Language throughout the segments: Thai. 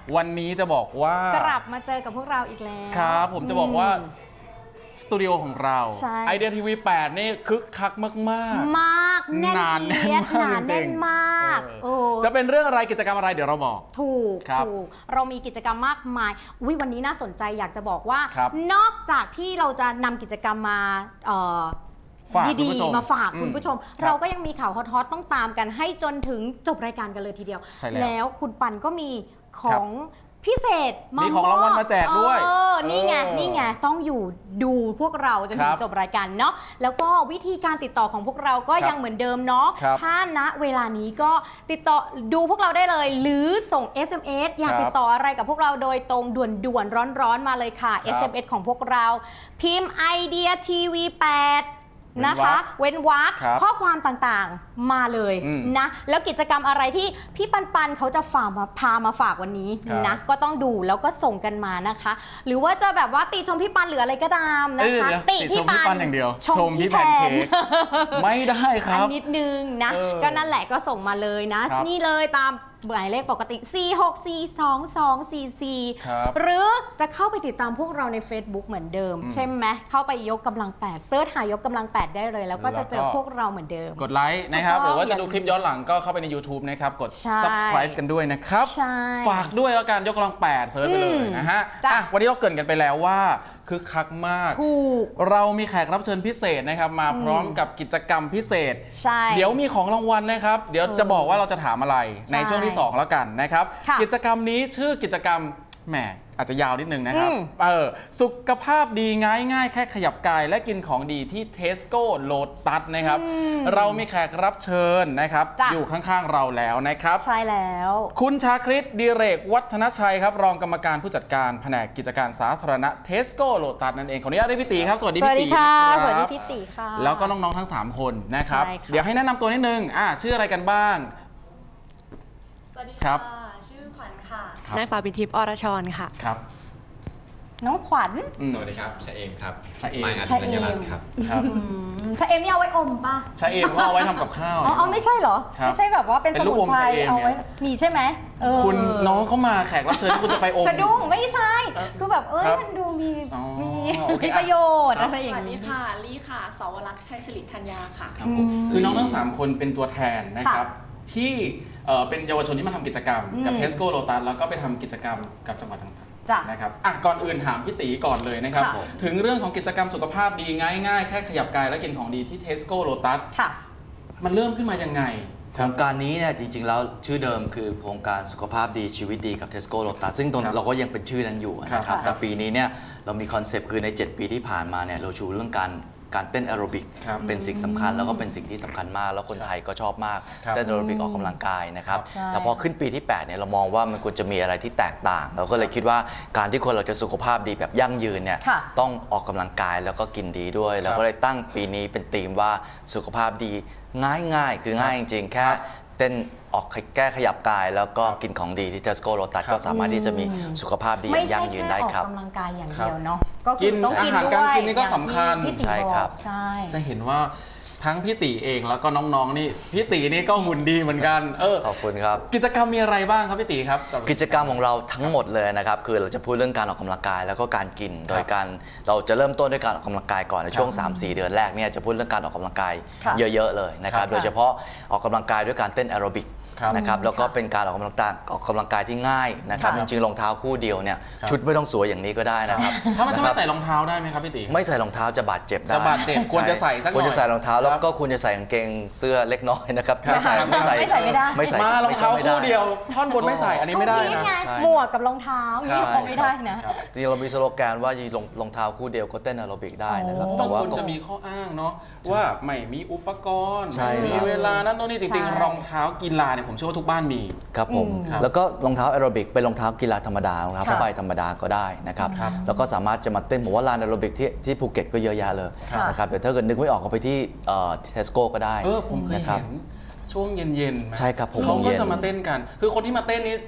วันนี้จะบอกว่ากลับมาเจอกับพวกเราอีกแล้วครับผมจะบอกว่าสตูดิโอของเราไอเดียทีวี8นี่คึกคักมากมากแน่นแน่นมากจะเป็นเรื่องอะไรกิจกรรมอะไรเดี๋ยวเราบอกถูกเรามีกิจกรรมมากมายวันนี้น่าสนใจอยากจะบอกว่านอกจากที่เราจะนำกิจกรรมมาดีๆมาฝากคุณผู้ชมเราก็ยังมีข่าวฮอตๆต้องตามกันให้จนถึงจบรายการกันเลยทีเดียวแล้วคุณปันก็มีของพิเศษมีของรางวัลมาแจกด้วยนี่ไงต้องอยู่ดูพวกเราจนถึงจบรายการเนาะแล้วก็วิธีการติดต่อของพวกเราก็ยังเหมือนเดิมเนาะถ้าณเวลานี้ก็ติดต่อดูพวกเราได้เลยหรือส่ง SMS อยากติดต่ออะไรกับพวกเราโดยตรงด่วนๆร้อนๆมาเลยค่ะ SMS ของพวกเราพิมพ์ไอเดียทีวี8นะคะเว้นวรรคข้อความต่างๆมาเลยนะแล้วกิจกรรมอะไรที่พี่ปันเขาจะพามาฝากวันนี้นะก็ต้องดูแล้วก็ส่งกันมานะคะหรือว่าจะแบบว่าติชมพี่ปันหรืออะไรก็ตามนะคะติพี่ปันอย่างเดียวชมพี่แพนเค้กไม่ได้ครับนิดนึงนะก็นั่นแหละก็ส่งมาเลยนะนี่เลยตามหมายเลขปกติ 4642244 หรือจะเข้าไปติดตามพวกเราใน Facebook เหมือนเดิมใช่ไหมเข้าไปยกกำลัง8เซิร์ชหายกกำลัง8ได้เลยแล้วก็จะเจอพวกเราเหมือนเดิมกดไลค์นะครับหรือว่าจะดูคลิปย้อนหลังก็เข้าไปใน YouTube นะครับกด Subscribe กันด้วยนะครับฝากด้วยแล้วกันยกกำลัง8เซิร์ชไปเลยนะฮะวันนี้เราเกริ่นกันไปแล้วว่าคือคักมากเรามีแขกรับเชิญพิเศษนะครับมาพร้อมกับกิจกรรมพิเศษเดี๋ยวมีของรางวัลนะครับเดี๋ยวจะบอกว่าเราจะถามอะไรในช่วงที่2แล้วกันนะครับกิจกรรมนี้ชื่อกิจกรรมแหมอาจจะยาวนิดนึงนะครับสุขภาพดีง่ายแค่ขยับกายและกินของดีที่ Tesco Lotus นะครับเรามีแขกรับเชิญนะครับอยู่ข้างๆเราแล้วนะครับใช่แล้วคุณชาคริตดิเรกวัฒนชัยครับรองกรรมการผู้จัดการแผนกกิจการสาธารณะ Tesco Lotus นั่นเองขออนุญาตเรียกพี่ตีครับสวัสดีพี่ตีค่ะสวัสดีพี่ตีค่ะแล้วก็น้องๆทั้ง3คนนะครับเดี๋ยวให้แนะนำตัวนิดนึงชื่ออะไรกันบ้างสวัสดีค่ะชื่อขวัญค่ะนางสาวปินทิพย์อรชรค่ะครับน้องขวัญสวัสดีครับชะเอมครับชะเอมชะเอมครับชะเอมนี่เอาไว้อมป่ะชะเอมก็เอาไว้ทำกับข้าวอ๋อไม่ใช่เหรอไม่ใช่แบบว่าเป็นสมุนไพรเอาไว้มีใช่ไหมคุณน้องเข้ามาแขกรับเชิญคุณจะไปอมสะดุ้งไม่ใช่คือแบบมันดูมีประโยชน์อะไรอย่างนี้ค่ะลี่ค่ะสวรักษ์ชัยสิริธัญญาค่ะคือน้องทั้ง3คนเป็นตัวแทนนะครับที่เป็นเยาวชนที่มาทำกิจกรรมกับ Tesco Lotus แล้วก็ไปทำกิจกรรมกับจังหวัดต่างๆนะครับก่อนอื่นถามพี่ตีก่อนเลยนะครับถึงเรื่องของกิจกรรมสุขภาพดีง่ายๆแค่ขยับกายและกินของดีที่ Tesco Lotus มันเริ่มขึ้นมายังไงโครงการนี้เนี่ยจริงๆแล้วชื่อเดิมคือโครงการสุขภาพดีชีวิตดีกับ Tesco Lotus ซึ่งเราก็ยังเป็นชื่อนั้นอยู่นะครับแต่ปีนี้เนี่ยเรามีคอนเซปต์คือใน7ปีที่ผ่านมาเนี่ยเราชูเรื่องการเต้นแอโรบิกเป็นสิ่งสำคัญแล้วก็เป็นสิ่งที่สำคัญมากแล้วคนไทยก็ชอบมากเต้นแอโรบิกออกกำลังกายนะครับแต่พอขึ้นปีที่8เนี่ยเรามองว่ามันควรจะมีอะไรที่แตกต่างเราก็เลยคิดว่าการที่คนเราจะสุขภาพดีแบบยั่งยืนเนี่ยต้องออกกำลังกายแล้วก็กินดีด้วยเราก็เลยตั้งปีนี้เป็นธีมว่าสุขภาพดีง่ายๆคือง่ายจริงๆแค่เต้นออกแก้ขยับกายแล้วก็กินของดีที่ Tesco Lotus ก็สามารถที่จะมีสุขภาพดีอย่างยั่งยืนได้ครับไม่ใช่แค่ออกกำลังกายอย่างเดียวเนาะก็กินอาหารการกินนี่ก็สำคัญใช่ครับจะเห็นว่าทั้งพี่ตีเองแล้วก็น้องๆนี่พี่ตีนี่ก็หุ่นดีเหมือนกันขอบคุณครับกิจกรรมมีอะไรบ้างครับพี่ตีครับกิจกรรมของเราทั้งหมดเลยนะครับคือเราจะพูดเรื่องการออกกำลังกายแล้วก็การกินโดยการเราจะเริ่มต้นด้วยการออกกำลังกายก่อนในช่วง 3-4 เดือนแรกเนี่ยจะพูดเรื่องการออกกำลังกายเยอะๆเลยนะครับโดยเฉพาะออกกำลังกายด้วยการเต้นแอโรบิกนะครับแล้วก็เป็นการออกกำลังกายที่ง่ายนะครับจริงๆรองเท้าคู่เดียวเนี่ยชุดไม่ต้องสวยอย่างนี้ก็ได้นะครับถ้าไม่ใส่รองเท้าได้ไหมครับพี่ตีไม่ใส่รองเท้าจะบาดเจ็บได้ควรจะใส่สักหน่อยควรจะใส่รองเท้าแล้วก็ควรจะใส่กางเกงเสื้อเล็กน้อยนะครับไม่ใส่ไม่ได้ไม่ใส่มารองเท้าคู่เดียวท่อนบนไม่ใส่อันนี้ไม่ได้นะหมวกกับรองเท้าไม่ได้นะจริงเรามีสโลแกนว่ารองเท้าคู่เดียวก็เต้นแอโรบิกได้นะครับบางคนจะมีข้ออ้างเนาะว่าไม่มีอุปกรณ์ไม่มีเวลานั้นโน่นนี่จริงๆรองเท้ากีฬาเนี่ยผมเชื่อว่าทุกบ้านมีครับผมแล้วก็รองเท้าแอโรบิกเป็นรองเท้ากีฬาธรรมดารองเท้าผ้าใบธรรมดาก็ได้นะครับแล้วก็สามารถจะมาเต้นผมว่าลานแอโรบิกที่ภูเก็ตก็เยอะแยะเลยนะครับแต่ถ้าเกิดนึกไม่ออกก็ไปที่เทสโก้ก็ได้ผมเคยเห็นช่วงเย็นใช่ครับเขาก็จะมาเต้นกันคือคนที่มาเต้นนี้เ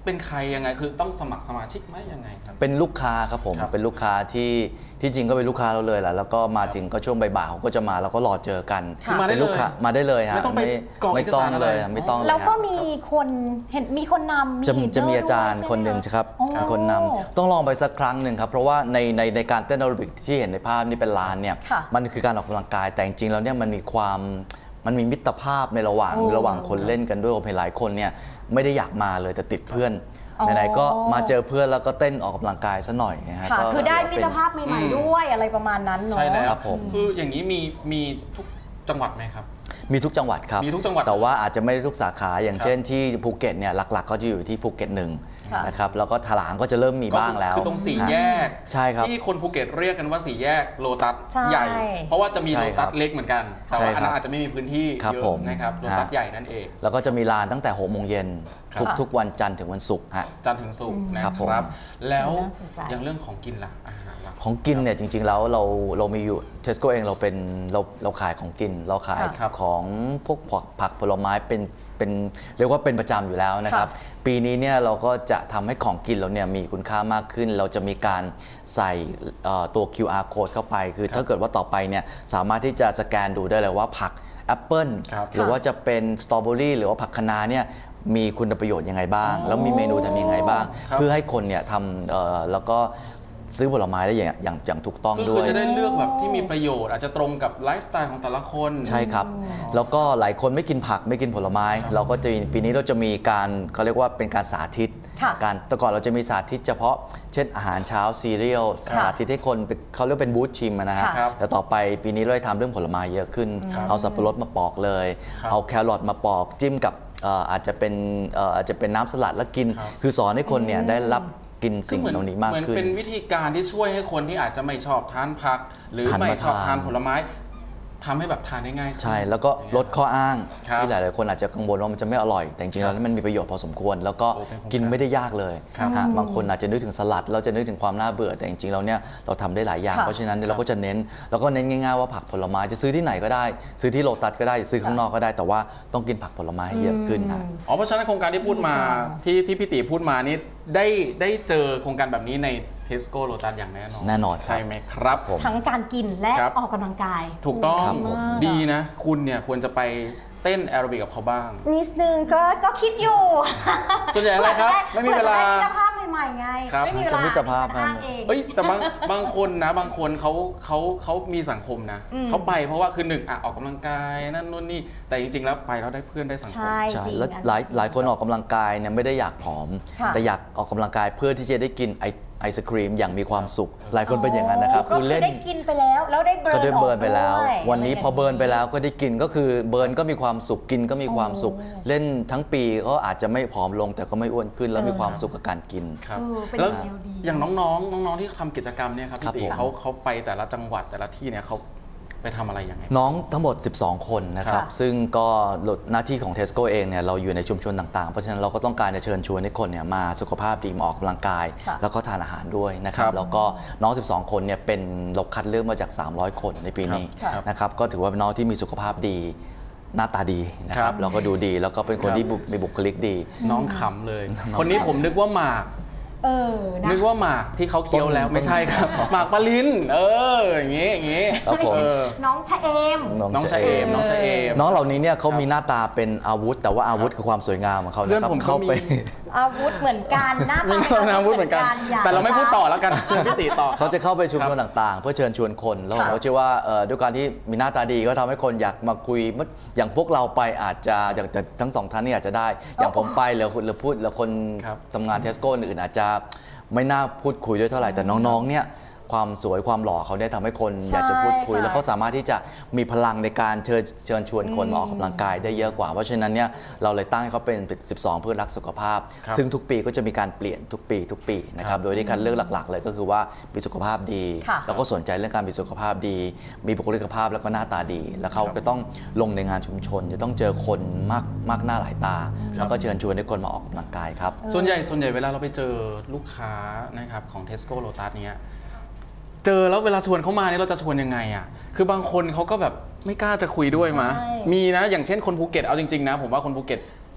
เป็นใครยังไงคือต้องสมัครสมาชิกไหมยังไงครับเป็นลูกค้าครับผมเป็นลูกค้าที่จริงก็เป็นลูกค้าเราเลยแหละแล้วก็มาจริงก็ช่วงบ่ายๆเขาก็จะมาแล้วก็รอเจอกันเป็นลูกค้ามาได้เลยฮะไม่ต้องไปกรอกเอกสารอะไรไม่ต้องเลยแล้วก็มีคนเห็นมีคนนำจะมีอาจารย์คนหนึ่งครับคนนำต้องลองไปสักครั้งหนึ่งครับเพราะว่าในการเต้นแอโรบิกที่เห็นในภาพนี่เป็นลานเนี่ยมันคือการออกกำลังกายแต่จริงๆแล้วเนี่ยมันมีมิตรภาพในระหว่างคนเล่นกันด้วยผมเห็นหลายคนเนี่ยไม่ได้อยากมาเลยแต่ติดเพื่อนไหนๆก็มาเจอเพื่อนแล้วก็เต้นออกกำลังกายซะหน่อยนะฮะคือได้มิตรภาพใหม่ๆด้วยอะไรประมาณนั้นเนาะใช่แล้วครับผมคืออย่างนี้มีทุกจังหวัดไหมครับมีทุกจังหวัดครับมีทุกจังหวัดแต่ว่าอาจจะไม่ได้ทุกสาขาอย่างเช่นที่ภูเก็ตเนี่ยหลักๆก็จะอยู่ที่ภูเก็ต1นะครับแล้วก็ถลางก็จะเริ่มมีบ้างแล้วคือตรง4แยกใช่ครับที่คนภูเก็ตเรียกกันว่า4แยกโลตัสใหญ่เพราะว่าจะมีโลตัสเล็กเหมือนกันแต่ว่าอันนั้นอาจจะไม่มีพื้นที่เยอะนะครับโลตัสใหญ่นั่นเองแล้วก็จะมีลานตั้งแต่6 โมงเย็นทุกวันจันทร์ถึงวันศุกร์ฮะจันทร์ถึงศุกร์นะครับแล้วอย่างเรื่องของกินล่ะอาหารล่ะของกินเนี่ยจริงๆแล้วเรามีอยู่เทสโก้เองเราขายของกินเราขายของพวกผักผลไม้เป็นเรียกว่าเป็นประจำอยู่แล้วนะครับปีนี้เนี่ยเราก็จะทำให้ของกินเราเนี่ยมีคุณค่ามากขึ้นเราจะมีการใส่ตัว QR code เข้าไปคือถ้าเกิดว่าต่อไปเนี่ยสามารถที่จะสแกนดูได้เลยว่าผักแอปเปิลหรือว่าจะเป็นสตรอเบอรี่หรือว่าผักคะน้าเนี่ยมีคุณประโยชน์ยังไงบ้างแล้วมีเมนูทำยังไงบ้างเพื่อให้คนเนี่ยทำแล้วก็ซื้อผลไม้ได้อย่างถูกต้องด้วยจะได้เลือกแบบที่มีประโยชน์อาจจะตรงกับไลฟ์สไตล์ของแต่ละคนใช่ครับแล้วก็หลายคนไม่กินผักไม่กินผลไม้เราก็จะปีนี้เราจะมีการเขาเรียกว่าเป็นการสาธิตการแต่ก่อนเราจะมีสาธิตเฉพาะเช่นอาหารเช้าซีเรียลสาธิตให้คนเขาเรียกเป็นบูธชิมนะฮะแต่ต่อไปปีนี้เราได้ทำเรื่องผลไม้เยอะขึ้นเอาสับปะรดมาปอกเลยเอาแครอทมาปอกจิ้มกับอาจจะเป็นน้ำสลัดแล้วกินคือสอนให้คนเนี่ยได้รับกินสิ่งเหล่านี้มากขึ้นเหมือนเป็นวิธีการที่ช่วยให้คนที่อาจจะไม่ชอบทานผักหรือไม่ชอบทานผลไม้ทำให้แบบทานได้ง่ายใช่แล้วก็ลดข้ออ้างที่หลายๆคนอาจจะกังวลว่ามันจะไม่อร่อยแต่จริงๆแล้วมันมีประโยชน์พอสมควรแล้วก็กินไม่ได้ยากเลยบางคนอาจจะนึกถึงสลัดเราจะนึกถึงความน่าเบื่อแต่จริงๆแล้วเนี่ยเราทำได้หลายอย่างเพราะฉะนั้นเราก็จะเน้นแล้วก็เน้นง่ายๆว่าผักผลไม้จะซื้อที่ไหนก็ได้ซื้อที่โลตัสก็ได้ซื้อข้างนอกก็ได้แต่ว่าต้องกินผักผลไม้ให้เยอะขึ้นนะเพราะฉะนั้นโครงการที่พูดมาที่พี่ติพูดมานี้ได้เจอโครงการแบบนี้ในเทสโก้โลตัสอย่างแน่นอนใช่ไหมครับผมทั้งการกินและออกกำลังกายถูกต้องดีนะคุณเนี่ยควรจะไปเต้นแอโรบิกกับเขาบ้างนิดนึงก็คิดอยู่ส่วนใหญ่อะไรครับไม่มีเวลามิตรภาพใหม่ๆไงไม่มีเวลามิตรภาพเฮ้ยแต่บางคนนะบางคนเขามีสังคมนะเขาไปเพราะว่าคือหนึ่งออกกำลังกายนั่นนู่นนี่แต่จริงๆแล้วไปแล้วได้เพื่อนได้สังคมใช่แล้วหลายคนออกกำลังกายเนี่ยไม่ได้อยากผอมแต่อยากออกกำลังกายเพื่อที่จะได้กินไอศครีมอย่างมีความสุขหลายคนเป็นอย่างนั้นนะครับคือเล่นได้กินไปแล้วได้เบิร์นก็ได้เบิร์นไปแล้ววันนี้พอเบิร์นไปแล้วก็ได้กินก็คือเบิร์นก็มีความสุขกินก็มีความสุขเล่นทั้งปีก็อาจจะไม่ผอมลงแต่ก็ไม่อ้วนขึ้นแล้วมีความสุขกับการกินครับแล้วอย่างน้องๆที่ทำกิจกรรมเนี่ยครับพี่ติเขาไปแต่ละจังหวัดแต่ละที่เนี่ยเขาไปทำอะไรยังไงน้องทั้งหมด12 คนนะครับซึ่งก็หน้าที่ของ Tesco เองเนี่ยเราอยู่ในชุมชนต่างๆเพราะฉะนั้นเราก็ต้องการจะเชิญชวนให้คนเนี่ยมาสุขภาพดีมาออกกำลังกายแล้วก็ทานอาหารด้วยนะครับแล้วก็น้อง12 คนเนี่ยเป็นเราคัดเลือกมาจาก300 คนในปีนี้นะครับก็ถือว่าเป็นน้องที่มีสุขภาพดีหน้าตาดีนะครับแล้วก็ดูดีแล้วก็เป็นคนที่มีบุคลิกดีน้องขำเลยคนนี้ผมนึกว่าหมากนึกว่าหมากที่เขาเคี้ยวแล้วไม่ใช่ครับหมากปลาลิ้นอย่างงี้ครับผมน้องชะเอมน้องชะเอมน้องเหล่านี้เนี่ยเขามีหน้าตาเป็นอาวุธแต่ว่าอาวุธคือความสวยงามของเขานะครับเข้าไปอาวุธเหมือนกันหน้าตาอาวุธเหมือนกันแต่เราไม่พูดต่อแล้วกันเชิญพี่ติต่อเขาจะเข้าไปชุมชนต่างๆเพื่อเชิญชวนคนแล้วผมก็เชื่อว่าด้วยการที่มีหน้าตาดีก็ทำให้คนอยากมาคุยอย่างพวกเราไปอาจจะอย่างทั้ง2ท่านนี่อาจจะได้อย่างผมไปหรือพูดแล้วคนทำงานเทสโก้อื่นอาจจะไม่น่าพูดคุยด้วยเท่าไหร่แต่น้องๆเนี่ยความสวยความหล่อเขาเนี่ยทำให้คนอยากจะพูดคุยแล้วเขาสามารถที่จะมีพลังในการเชิญชวนคนมาออกกำลังกายได้เยอะกว่าเพราะฉะนั้นเนี่ยเราเลยตั้งให้เขาเป็น12เพื่อรักสุขภาพซึ่งทุกปีก็จะมีการเปลี่ยนทุกปีนะครับโดยที่การเลือกหลักๆเลยก็คือว่ามีสุขภาพดีแล้วก็สนใจเรื่องการมีสุขภาพดีมีบุคลิกภาพแล้วก็หน้าตาดีแล้วเขาก็ต้องลงในงานชุมชนจะต้องเจอคนมากหน้าหลายตาแล้วก็เชิญชวนให้คนมาออกกำลังกายครับส่วนใหญ่เวลาเราไปเจอลูกค้านะครับของ Tesco Lotus เนี้ยเจอแล้วเวลาชวนเขามาเนี่ยเราจะชวนยังไงอ่ะคือบางคนเขาก็แบบไม่กล้าจะคุยด้วยมะมีนะอย่างเช่นคนภูเก็ตเอาจริงๆนะผมว่าคนภูเก็ต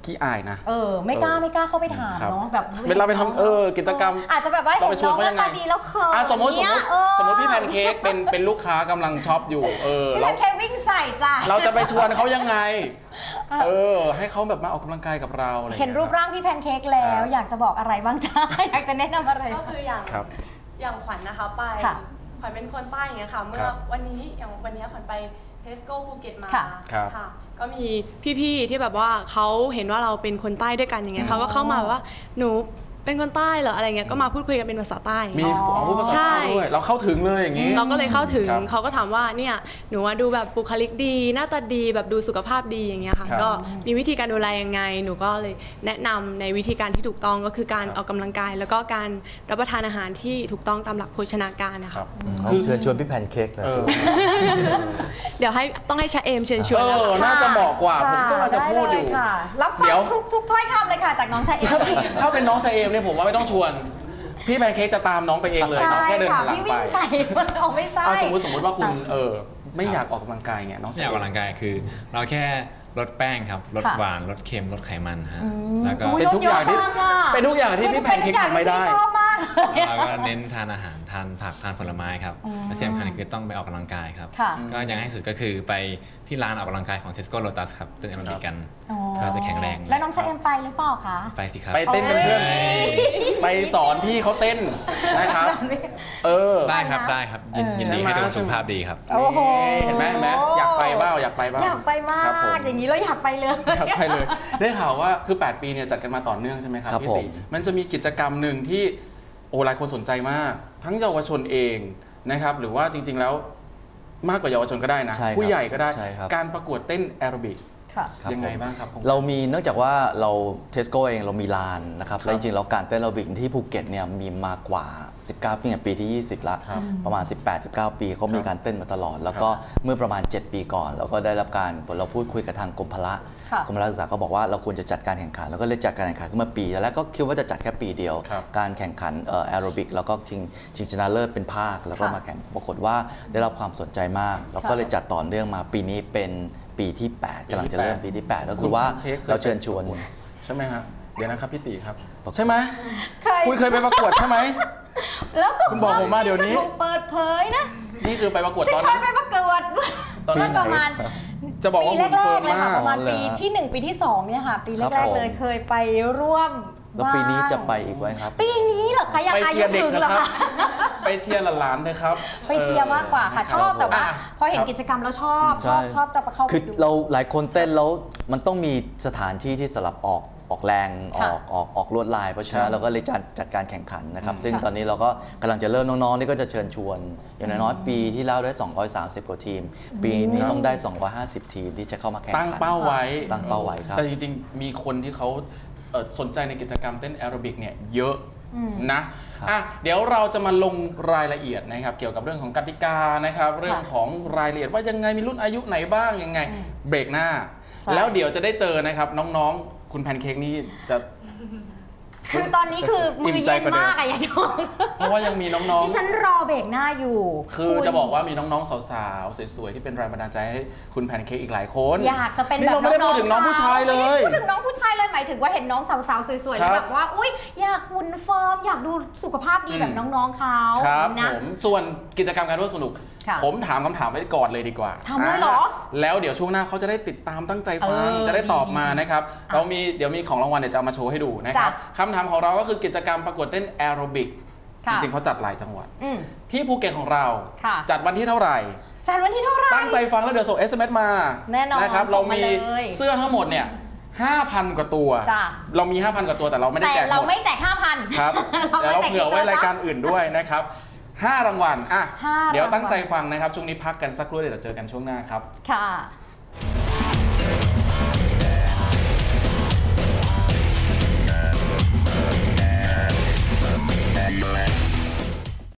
ขี้อายนะไม่กล้าเข้าไปถามเนาะแบบเวลาไปทำกิจกรรมอาจจะแบบว่าเห็นน้องหน้าตาดีแล้วเขินสมมติพี่แพนเค้กเป็นลูกค้ากำลังช็อปอยู่พี่แพนเค้กวิ่งใส่จ้ะเราจะไปชวนเขายังไงให้เขาแบบมาออกกำลังกายกับเราอะไรเห็นรูปร่างพี่แพนเค้กแล้วอยากจะบอกอะไรบ้างจ้าอยากจะแนะนำอะไรก็คืออย่างขวัญนะคะไปขวัญเป็นคนใต้อย่างเงี้ยค่ะเมื่อวันนี้ขวัญไปเทสโก้ภูเก็ตมาค่ะก็มีพี่ๆที่แบบว่าเขาเห็นว่าเราเป็นคนใต้ด้วยกันอย่างเงี้ยเขาก็เข้ามาว่าหนูเป็นคนใต้เหรออะไรเงี้ยก็มาพูดคุยกันเป็นภาษาใต้มีพูดภาษาใต้ด้วยเราเข้าถึงเลยอย่างงี้เราก็เลยเข้าถึงเขาก็ถามว่าเนี่ยหนูดูแบบบุคลิกดีหน้าตาดีแบบดูสุขภาพดีอย่างเงี้ยค่ะก็มีวิธีการดูแลยังไงหนูก็เลยแนะนำในวิธีการที่ถูกต้องก็คือการออกกำลังกายแล้วก็การรับประทานอาหารที่ถูกต้องตามหลักโภชนาการนะคะเชิญชวนพี่แพนเค้กนะเดี๋ยวต้องให้ชาเอมเชิญชวนน่าจะเหมาะกว่าผมก็จะพูดอยู่รับฟังทุกถ้อยคำเลยค่ะจากน้องชาเอมถ้าเป็นน้องชาเอมเนี่ยผมว่าไม่ต้องชวนพี่แพนเค้กจะตามน้องไปเองเลยน้องแค่เดินหลังไปพี่วิ่งใส่ไม่ใช่สมมติว่าคุณไม่อยากออกกำลังกายไงน้องไม่อยากออกกำลังกายคือเราแค่ลดแป้งครับลดหวานลดเค็มลดไขมันฮะแล้วก็เป็นทุกอย่างที่พี่แพนเค้กทำไม่ได้แล้วก็เน้นทานอาหารทานผักทานผลไม้ครับและที่สำคัญคือต้องไปออกกำลังกายครับก็อย่างให้สุดก็คือไปที่ร้านออกกำลังกายของ Tesco Lotus ครับเต้นแอโรบิกกันก็จะแข็งแรงแล้วน้องชาเอ็มไปหรือเปล่าคะไปสิครับไปเต้นเป็นเพื่อนไปสอนพี่เขาเต้นนะครับได้ครับยินดีให้ดูสุขภาพดีครับเห็นไหมอยากไปบ้างอยากไปมากอย่างนี้เราอยากไปเลยได้ข่าวว่าคือ8 ปีเนี่ยจัดกันมาต่อเนื่องใช่ไหมครับพี่ติมันจะมีกิจกรรมหนึ่งที่หลายคนสนใจมากทั้งเยาวชนเองนะครับหรือว่าจริงๆแล้วมากกว่าเยาวชนก็ได้นะผู้ใหญ่ก็ได้การประกวดเต้นแอโรบิกยังไงบ้างครับเรามีเนื่องจากว่าเราเทสโก้เองเรามีลานนะครับและจริงๆแล้วการเต้นแอโรบิกที่ภูเก็ตเนี่ยมีมากว่า19 ปีที่20ละประมาณ 18-19 ปีเขามีการเต้นมาตลอดแล้วก็เมื่อประมาณ7 ปีก่อนเราก็ได้รับการเราพูดคุยกับทางกรมพละศึกษาก็บอกว่าเราควรจะจัดการแข่งขันแล้วก็เลยจัดการแข่งขันขึ้นมาปีแล้วก็คิดว่าจะจัดแค่ปีเดียวการแข่งขันแอโรบิกแล้วก็ชิงชนะเลิศเป็นภาคแล้วก็มาแข่งปรากฏว่าได้รับความสนใจมากเราก็เลยจัดต่อเนื่องมาปีนี้เป็นปีที่8กำลังจะเริ่มปีที่8ก็คือว่าเราเชิญชวนใช่ไหมฮะเดี๋ยวนะครับพี่ตีครับใช่ไหมคุณเคยไปประกวดใช่ไหมแล้วคุณบอกผมมาเดี๋ยวนี้เปิดเผยนะนี่คือไปประกวดตอนนั้นไปประกวดตอนประมาณจะบอกว่าปีแรกๆเลยค่ะประมาณปีที่1ปีที่2เนี่ยค่ะปีแรกๆเลยเคยไปร่วมแล้วปีนี้จะไปอีกไหมครับปีนี้เหรอคะยังอายุถึงเหรอคะไปเชียร์หลานๆเลยครับไปเชียร์มากกว่าค่ะชอบแต่ว่าพอเห็นกิจกรรมแล้วชอบจะไปเข้าคือเราหลายคนเต้นแล้วมันต้องมีสถานที่ที่สำหรับออกแรงออกลวดลายเพราะฉะนั้นเราก็เลยจัดการแข่งขันนะครับซึ่งตอนนี้เราก็กำลังจะเริ่มน้องๆนี่ก็จะเชิญชวนอย่างน้อยๆปีที่แล้วได้230กว่าทีมปีนี้ต้องได้250ทีมที่จะเข้ามาแข่งขันตั้งเป้าไว้ครับแต่จริงๆมีคนที่เขาสนใจในกิจกรรมเต้นแอโรบิกเนี่ยเยอะนะเดี๋ยวเราจะมาลงรายละเอียดนะครับเกี่ยวกับเรื่องของกติกานะครับเรื่องของรายละเอียดว่ายังไงมีรุ่นอายุไหนบ้างยังไงเบรกหน้าแล้วเดี๋ยวจะได้เจอนะครับน้องๆคุณแพนเค้กนี่จะคือตอนนี้คือมือเย็นมากอะอย่าชมเพราะว่ายังมีน้องๆที่ฉันรอเบรกหน้าอยู่คือจะบอกว่ามีน้องๆสาวๆสวยๆที่เป็นแรงบันดาลใจให้คุณแพนเค้กอีกหลายคนอยากจะเป็นแบบน้องๆไม่ได้พูดถึงน้องผู้ชายเลยพูดถึงน้องผู้ชายเลยหมายถึงว่าเห็นน้องสาวๆสวยๆแล้วแบบว่าอุ๊ยอยากหุ่นเฟิร์มอยากดูสุขภาพดีแบบน้องๆเขาครับผมส่วนกิจกรรมการร่วมสนุกผมถามคำถามไว้ก่อนเลยดีกว่าทำเลยเหรอแล้วเดี๋ยวช่วงหน้าเขาจะได้ติดตามตั้งใจฟังจะได้ตอบมานะครับเดี๋ยวมีของรางวัลเดี๋ยวจะเอามาโชว์ให้ดูนะครับคำถามของเราก็คือกิจกรรมประกวดเต้นแอโรบิกจริงๆเขาจัดหลายจังหวัดที่ภูเก็ตของเราจัดวันที่เท่าไหร่ตั้งใจฟังแล้วเดี๋ยวส่ง SMS มาแน่นอนนะครับเรามีเสื้อทั้งหมมดเนี่ย 5,000 กว่าตัวเรามี 5,000 กว่าตัวแต่เราไม่ได้แจกหมดแต่เราไม่แจก 5,000 ครับแต่เราเผื่อไว้รายการอื่นด้วยนะครับ5 รางวัลเดี๋ยวตั้งใจฟังนะครับช่วงนี้พักกันสักครู่เดี๋ยวเจอกันช่วงหน้าครับค่ะ